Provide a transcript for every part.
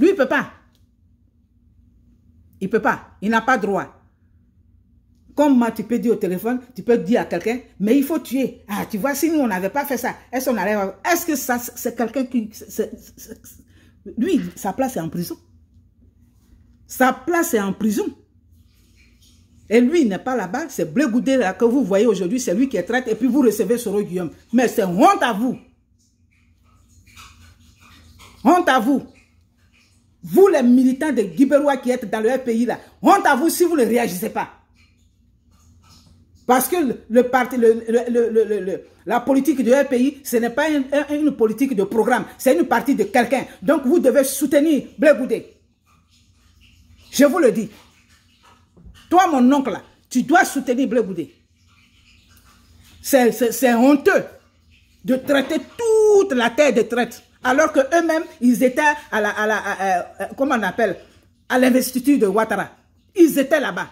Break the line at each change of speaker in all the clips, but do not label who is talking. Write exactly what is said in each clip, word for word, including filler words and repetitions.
Lui, il ne peut pas. Il ne peut pas. Il n'a pas droit. Comme moi, tu peux dire au téléphone, tu peux dire à quelqu'un, mais il faut tuer. Ah, tu vois, si nous, on n'avait pas fait ça, est-ce qu'on allait... Est-ce que ça, c'est quelqu'un qui... c'est, c'est, c'est, lui, sa place est en prison. Sa place est en prison. Et lui, il n'est pas là-bas. C'est Blé Goudé là, que vous voyez aujourd'hui, c'est lui qui est traite. Et puis vous recevez Soro Guillaume. Mais c'est honte à vous. Honte à vous. Vous, les militants de Guibérois qui êtes dans le pays là, honte à vous si vous ne réagissez pas. Parce que le, le parti, le, le, le, le, le, la politique de R P I, ce n'est pas une, une politique de programme, c'est une partie de quelqu'un. Donc vous devez soutenir Blé Goudé. Je vous le dis. Toi, mon oncle, là, tu dois soutenir Blé Goudé. C'est honteux de traiter toute la terre de traite. Alors qu'eux-mêmes, ils étaient à la, à la à, à, comment on appelle, à l'investiture de Ouattara. Ils étaient là-bas.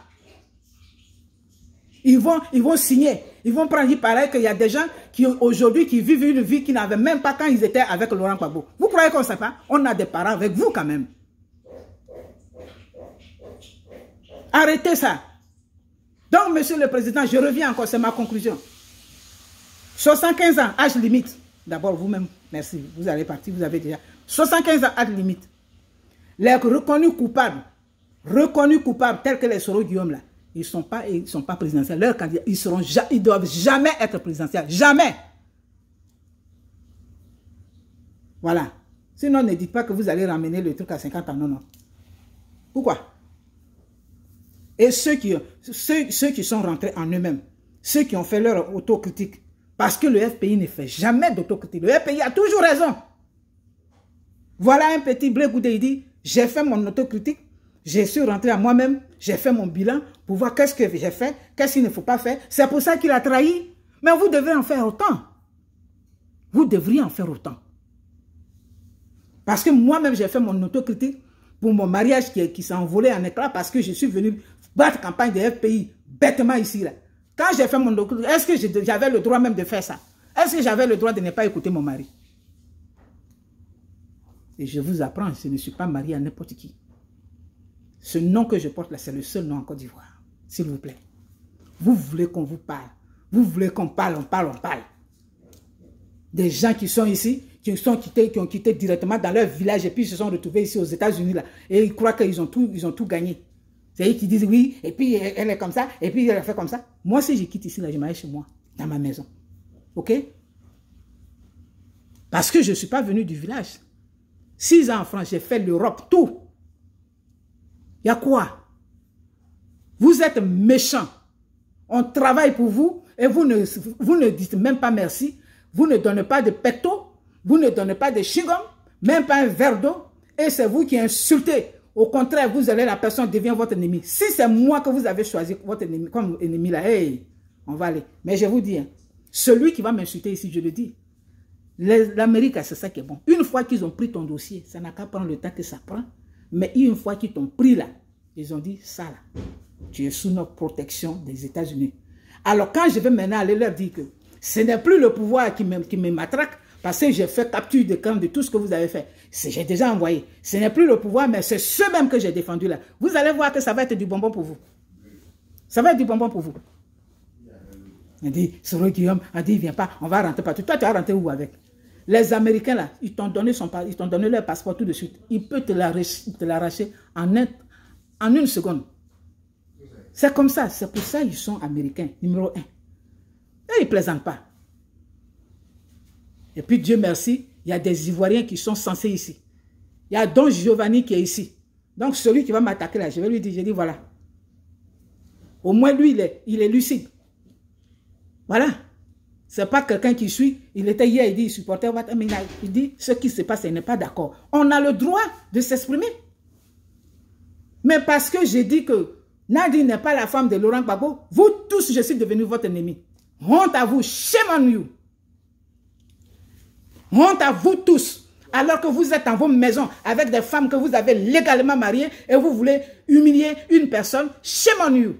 Ils vont, ils vont signer. Ils vont prendre, il paraît qu'il y a des gens qui aujourd'hui qui vivent une vie qu'ils n'avaient même pas quand ils étaient avec Laurent Gbagbo. Vous croyez qu'on ne sait pas? On a des parents avec vous quand même. Arrêtez ça. Donc, monsieur le président, je reviens encore, c'est ma conclusion. soixante-quinze ans, âge limite. D'abord, vous-même, merci, vous allez partir, vous avez déjà. soixante-quinze ans, âge limite. Les reconnus coupables, reconnus coupables, tels que les Soro Guillaume, là, ils ne sont pas, ils sont pas présidentiels. Leurs candidats, ils seront, ils doivent jamais être présidentiels. Jamais. Voilà. Sinon, ne dites pas que vous allez ramener le truc à cinquante ans. Non, non. Pourquoi? Et ceux qui, ceux, ceux qui sont rentrés en eux-mêmes, ceux qui ont fait leur autocritique, parce que le F P I ne fait jamais d'autocritique. Le F P I a toujours raison. Voilà un petit Blé Goudé, il dit, j'ai fait mon autocritique, je suis rentré à moi-même, j'ai fait mon bilan pour voir qu'est-ce que j'ai fait, qu'est-ce qu'il ne faut pas faire. C'est pour ça qu'il a trahi. Mais vous devez en faire autant. Vous devriez en faire autant. Parce que moi-même, j'ai fait mon autocritique pour mon mariage qui, qui s'est envolé en éclats parce que je suis venu battre campagne de F P I bêtement ici. Là. Quand j'ai fait mon autocritique, est-ce que j'avais le droit même de faire ça? Est-ce que j'avais le droit de ne pas écouter mon mari? Et je vous apprends, je ne suis pas marié à n'importe qui. Ce nom que je porte là, c'est le seul nom en Côte d'Ivoire. S'il vous plaît. Vous voulez qu'on vous parle. Vous voulez qu'on parle, on parle, on parle. Des gens qui sont ici, qui, sont quittés, qui ont quitté directement dans leur village et puis se sont retrouvés ici aux États-Unis là. Et ils croient qu'ils ont tout, ils ont tout gagné. C'est eux qui disent oui, et puis elle est comme ça, et puis elle a fait comme ça. Moi, si je quitte ici, là, je m'aille chez moi, dans ma maison. Ok? Parce que je ne suis pas venu du village. Six ans en France, j'ai fait l'Europe, tout. Il y a quoi? Vous êtes méchants. On travaille pour vous et vous ne, vous ne dites même pas merci. Vous ne donnez pas de pecto. Vous ne donnez pas de chewing-gum. Même pas un verre d'eau. Et c'est vous qui insultez. Au contraire, vous allez, la personne devient votre ennemi. Si c'est moi que vous avez choisi votre ennemi, comme ennemi là, hey, on va aller. Mais je vous dis, hein, celui qui va m'insulter ici, je le dis, l'Amérique, c'est ça qui est bon. Une fois qu'ils ont pris ton dossier, ça n'a qu'à prendre le temps que ça prend. Mais une fois qu'ils t'ont pris là, ils ont dit, ça là, tu es sous notre protection des États-Unis. Alors quand je vais maintenant aller leur dire que ce n'est plus le pouvoir qui me, qui me matraque, parce que j'ai fait capture de camp de tout ce que vous avez fait. J'ai déjà envoyé. Ce n'est plus le pouvoir, mais c'est ceux-mêmes que j'ai défendus là. Vous allez voir que ça va être du bonbon pour vous. Ça va être du bonbon pour vous. Il dit, Soro Guillaume a dit, viens pas, on va rentrer partout. Toi, tu vas rentrer où avec? Les Américains, là, ils t'ont donné, donné leur passeport tout de suite. Ils peuvent te l'arracher en, un, en une seconde. C'est comme ça. C'est pour ça qu'ils sont américains, numéro un. Et ils ne plaisantent pas. Et puis, Dieu merci, il y a des Ivoiriens qui sont censés ici. Il y a Don Giovanni qui est ici. Donc, celui qui va m'attaquer là, je vais lui dire, je dis, voilà. Au moins, lui, il est, il est lucide. Voilà. Ce n'est pas quelqu'un qui suit. Il était hier, il dit, il supportait. Il dit, ce qui se passe, il n'est pas d'accord. On a le droit de s'exprimer. Mais parce que j'ai dit que Nadine n'est pas la femme de Laurent Gbagbo, vous tous, je suis devenu votre ennemi. Honte à vous, shame on you. Honte à vous tous. Alors que vous êtes dans vos maisons avec des femmes que vous avez légalement mariées et vous voulez humilier une personne, shame on you.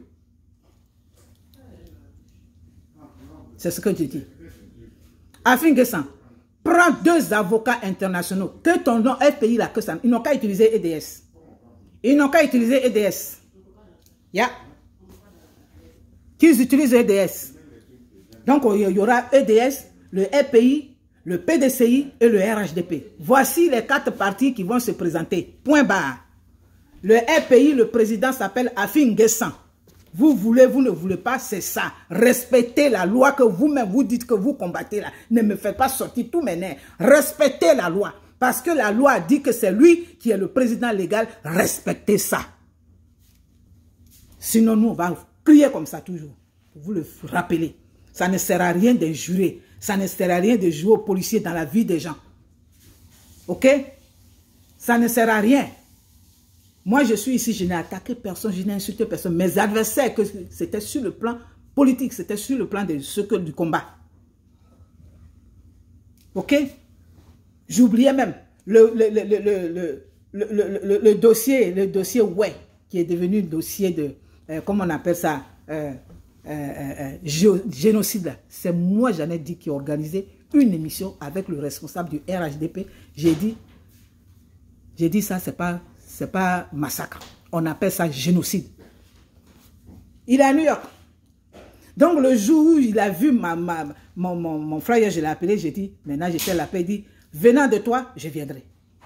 C'est ce que je dis. Afin que ça, Prends deux avocats internationaux. Que ton nom F P I là, que ça. Ils n'ont qu'à utiliser E D S. Ils n'ont qu'à utiliser E D S. Ya. Yeah. Qu'ils utilisent E D S. Donc, il y aura E D S, le F P I, le P D C I et le R H D P. Voici les quatre partis qui vont se présenter. Point barre. Le F P I, le président s'appelle Afin Guessan. Vous voulez, vous ne voulez pas, c'est ça. Respectez la loi que vous-même vous dites que vous combattez là. Ne me faites pas sortir tous mes nerfs. Respectez la loi. Parce que la loi dit que c'est lui qui est le président légal. Respectez ça. Sinon, nous, on va crier comme ça toujours. Pour vous le rappeler. Ça ne sert à rien d'injurer. Ça ne sert à rien de jouer aux policiers dans la vie des gens. Ok? Ça ne sert à rien. Moi, je suis ici, je n'ai attaqué personne, je n'ai insulté personne. Mes adversaires, c'était sur le plan politique, c'était sur le plan de ce que du combat. Ok? J'oubliais même le, le, le, le, le, le, le, le, le dossier, le dossier ouais, qui est devenu le dossier de, euh, comment on appelle ça, euh, euh, euh, euh, génocide. C'est moi, j'en ai dit, qui ai organisé une émission avec le responsable du R H D P. J'ai dit, j'ai dit ça, c'est pas... C'est pas massacre. On appelle ça génocide. Il est à New York. Donc le jour où il a vu ma, ma, mon, mon, mon frère, je l'ai appelé, j'ai dit, maintenant j'étais la paix, il dit, venant de toi, je viendrai.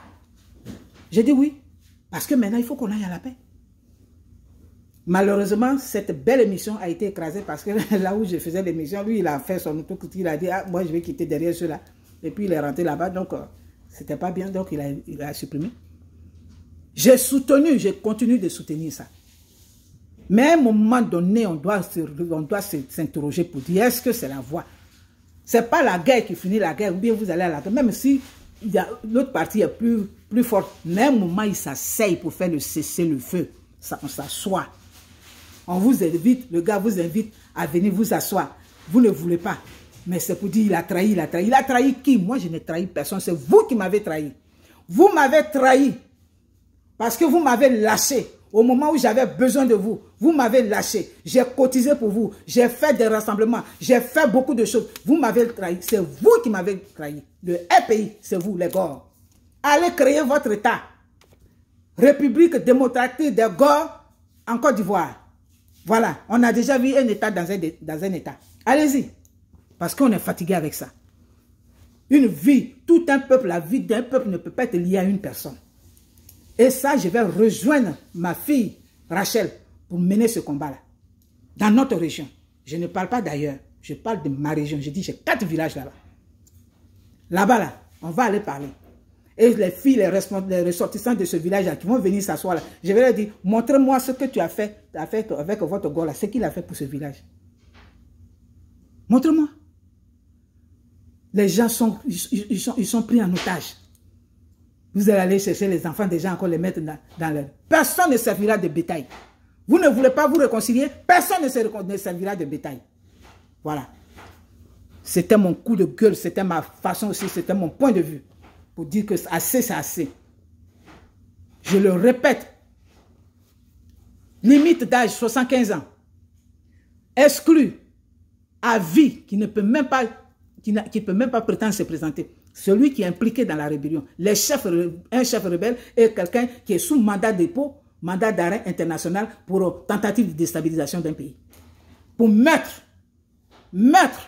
J'ai dit oui, parce que maintenant il faut qu'on aille à la paix. Malheureusement, cette belle émission a été écrasée parce que là où je faisais l'émission, lui il a fait son auto, il a dit, ah, moi je vais quitter derrière ceux-là. Et puis il est rentré là-bas, donc euh, c'était pas bien, donc il a, il a supprimé. J'ai soutenu, je continue de soutenir ça. Mais à un moment donné, on doit s'interroger pour dire, est-ce que c'est la voie? Ce n'est pas la guerre qui finit la guerre, ou bien vous allez à la guerre. Même si l'autre partie est plus, plus forte, mais à un moment, il s'asseye pour faire le cessez-le-feu. On s'assoit. On vous invite, le gars vous invite à venir vous asseoir. Vous ne voulez pas. Mais c'est pour dire, il a trahi, il a trahi. Il a trahi qui? Moi, je n'ai trahi personne. C'est vous qui m'avez trahi. Vous m'avez trahi. Parce que vous m'avez lâché au moment où j'avais besoin de vous. Vous m'avez lâché. J'ai cotisé pour vous. J'ai fait des rassemblements. J'ai fait beaucoup de choses. Vous m'avez trahi. C'est vous qui m'avez trahi. Le F P I, c'est vous, les Gors. Allez créer votre État. République démocratique des Gors en Côte d'Ivoire. Voilà. On a déjà vu un État dans un, dans un État. Allez-y. Parce qu'on est fatigué avec ça. Une vie, tout un peuple, la vie d'un peuple ne peut pas être liée à une personne. Et ça, je vais rejoindre ma fille, Rachel, pour mener ce combat-là. Dans notre région. Je ne parle pas d'ailleurs. Je parle de ma région. Je dis, j'ai quatre villages là-bas. Là-bas, là, on va aller parler. Et les filles, les, les ressortissants de ce village-là, qui vont venir s'asseoir là, je vais leur dire, montrez-moi ce que tu as fait, as fait avec votre gars là, ce qu'il a fait pour ce village. Montre-moi. Les gens sont ils, ils sont, ils sont pris en otage. Vous allez aller chercher les enfants des gens, encore les mettre dans, dans le... Personne ne servira de bétail. Vous ne voulez pas vous réconcilier, personne ne, se, ne servira de bétail. Voilà. C'était mon coup de gueule, c'était ma façon aussi, c'était mon point de vue. Pour dire que assez, c'est assez. Je le répète. Limite d'âge, soixante-quinze ans. Exclu. À vie, qui ne peut même pas, qui ne peut même pas prétendre se présenter. Celui qui est impliqué dans la rébellion, les chefs, un chef rebelle est quelqu'un qui est sous mandat de dépôt, mandat d'arrêt international pour tentative de déstabilisation d'un pays. Pour mettre, mettre,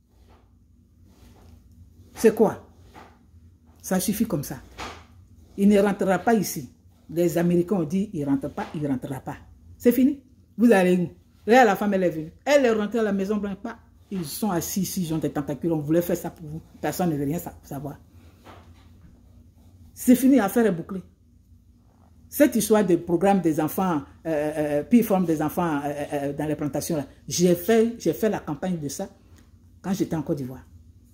c'est quoi? Ça suffit comme ça. Il ne rentrera pas ici. Les Américains ont dit, il ne rentre pas, il ne rentrera pas. C'est fini. Vous allez où? Là, la femme, elle est venue. Elle est rentrée à la Maison Blanche, pas. Ils sont assis ici, ils ont des tentacules, on voulait faire ça pour vous. Personne ne veut rien savoir. C'est fini, l'affaire est bouclée. Cette histoire de programme des enfants, euh, euh, puis forme des enfants euh, euh, dans les plantations, j'ai fait, j'ai fait la campagne de ça quand j'étais en Côte d'Ivoire.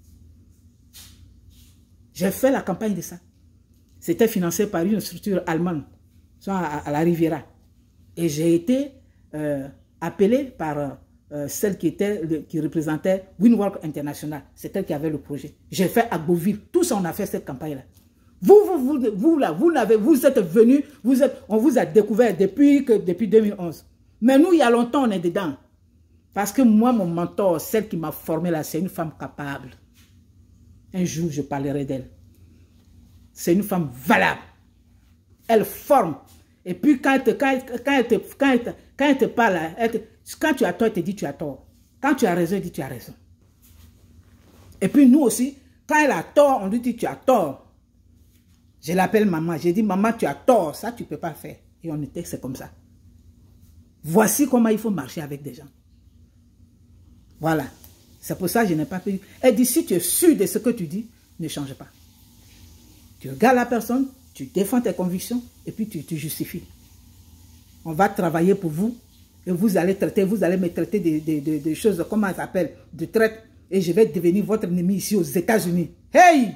J'ai fait la campagne de ça. C'était financé par une structure allemande, à, à la Riviera. Et j'ai été euh, appelé par... Euh, Euh, celle qui, était, le, qui représentait Windwork International. C'est elle qui avait le projet. J'ai fait à Beauville. Tout ça, on a fait cette campagne-là. Vous, vous, vous, vous, là, vous, l'avez, vous êtes venus, vous êtes, on vous a découvert depuis, que, depuis deux mille onze. Mais nous, il y a longtemps, on est dedans. Parce que moi, mon mentor, celle qui m'a formé là, c'est une femme capable. Un jour, je parlerai d'elle. C'est une femme valable. Elle forme. Et puis, quand elle te, quand, quand elle te, quand elle te, quand elle te parle, elle te, quand tu as tort, elle te dit tu as tort. Quand tu as raison, elle dit tu as raison. Et puis, nous aussi, quand elle a tort, on lui dit tu as tort. Je l'appelle maman. J'ai dit, maman, tu as tort. Ça, tu ne peux pas faire. Et on était, c'est comme ça. Voici comment il faut marcher avec des gens. Voilà. C'est pour ça que je n'ai pas pu. Elle dit, si tu es sûr de ce que tu dis, ne change pas. Tu regardes la personne, tu défends tes convictions et puis tu, tu justifies. On va travailler pour vous et vous allez traiter, vous allez me traiter de, de, de, de choses, comment ça s'appelle, de traite, et je vais devenir votre ennemi ici aux États-Unis. Hey!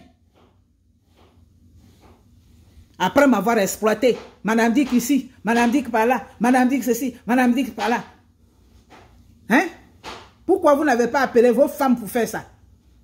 Après m'avoir exploité, madame dit qu'ici, madame dit que par là, madame dit que ceci, madame dit que par là. Hein? Pourquoi vous n'avez pas appelé vos femmes pour faire ça?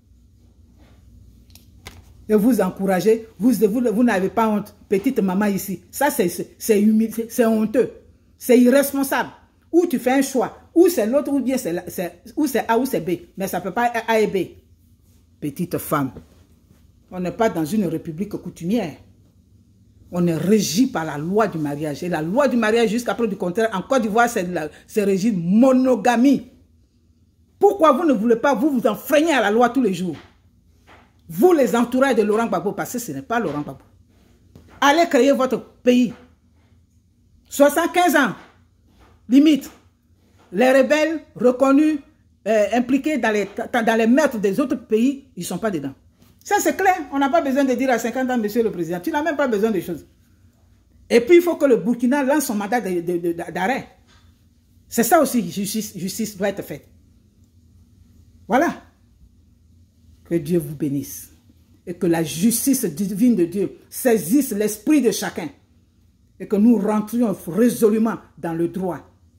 Et vous encouragez, vous, vous, vous n'avez pas honte, petite maman ici. Ça, c'est honteux, c'est irresponsable. Ou tu fais un choix, ou c'est l'autre, ou bien c'est A ou c'est B. Mais ça ne peut pas être A et B. Petite femme, on n'est pas dans une république coutumière. On est régi par la loi du mariage. Et la loi du mariage, jusqu'à preuve du contraire, en Côte d'Ivoire, c'est régi monogamie. Pourquoi vous ne voulez pas, vous vous enfreignez à la loi tous les jours? Vous, les entourages de Laurent Gbagbo, parce que ce n'est pas Laurent Gbagbo. Allez créer votre pays. soixante-quinze ans, limite. Les rebelles reconnus, euh, impliqués dans les, dans les meurtres des autres pays, ils ne sont pas dedans. Ça, c'est clair. On n'a pas besoin de dire à cinquante ans, monsieur le président. Tu n'as même pas besoin de choses. Et puis, il faut que le Burkina lance son mandat d'arrêt. C'est ça aussi, justice, justice doit être faite. Voilà. Que Dieu vous bénisse. Et que la justice divine de Dieu saisisse l'esprit de chacun. Et que nous rentrions résolument dans le droit.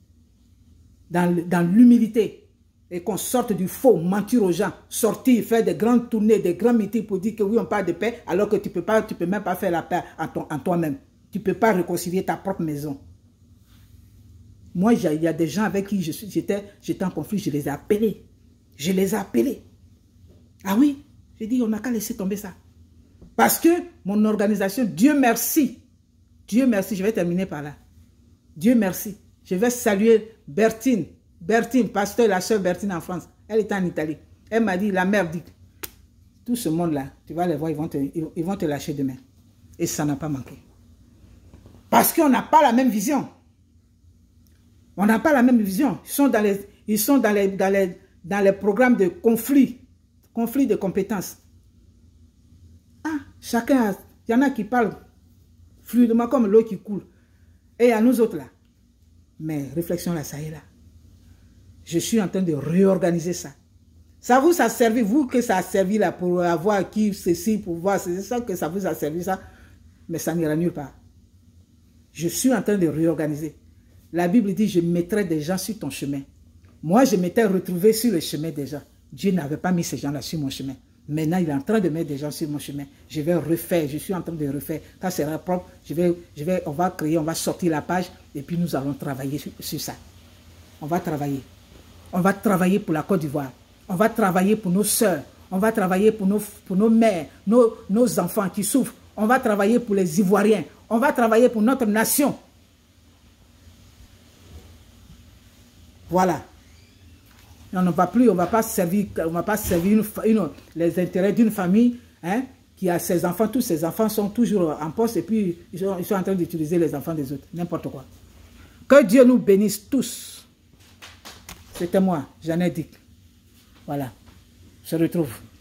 Dans l'humilité. Et qu'on sorte du faux, mentir aux gens, sortir, faire des grandes tournées, des grands meetings pour dire que oui, on parle de paix, alors que tu ne peux pas, tu peux même pas faire la paix en toi-même. Tu ne peux pas réconcilier ta propre maison. Moi, il y a des gens avec qui j'étais en conflit, je les ai appelés. Je les ai appelés. Ah oui, j'ai dit, on n'a qu'à laisser tomber ça. Parce que mon organisation, Dieu merci, Dieu merci, je vais terminer par là. Dieu merci, je vais saluer Bertine. Bertine, pasteur, la soeur Bertine en France, elle était en Italie. Elle m'a dit, la mère dit, tout ce monde-là, tu vas les voir, ils vont te, ils vont te lâcher demain. Et ça n'a pas manqué. Parce qu'on n'a pas la même vision. On n'a pas la même vision. Ils sont dans les, ils sont dans les, dans les, dans les programmes de conflit, conflit de compétences. Ah, chacun, a, il y en a qui parlent fluidement comme l'eau qui coule. Et à nous autres là. Mais réflexion là, ça y est là. Je suis en train de réorganiser ça. Ça vous a servi, vous que ça a servi là pour avoir qui, ceci, pour voir, c'est ça que ça vous a servi ça. Mais ça n'ira nulle part. Je suis en train de réorganiser. La Bible dit, je mettrai des gens sur ton chemin. Moi, je m'étais retrouvé sur le chemin des gens. Dieu n'avait pas mis ces gens-là sur mon chemin. Maintenant, il est en train de mettre des gens sur mon chemin. Je vais refaire, je suis en train de refaire. Quand c'est propre, je vais, je vais, on va créer, on va sortir la page et puis nous allons travailler sur, sur ça. On va travailler. On va travailler pour la Côte d'Ivoire. On va travailler pour nos sœurs. On va travailler pour nos, pour nos mères, nos, nos enfants qui souffrent. On va travailler pour les Ivoiriens. On va travailler pour notre nation. Voilà. On ne va plus, on ne va pas servir, on va pas servir une, une, les intérêts d'une famille hein, qui a ses enfants. Tous ses enfants sont toujours en poste et puis ils sont, ils sont en train d'utiliser les enfants des autres. N'importe quoi. Que Dieu nous bénisse tous. C'était moi, Jeannette Dick. Voilà. Je retrouve.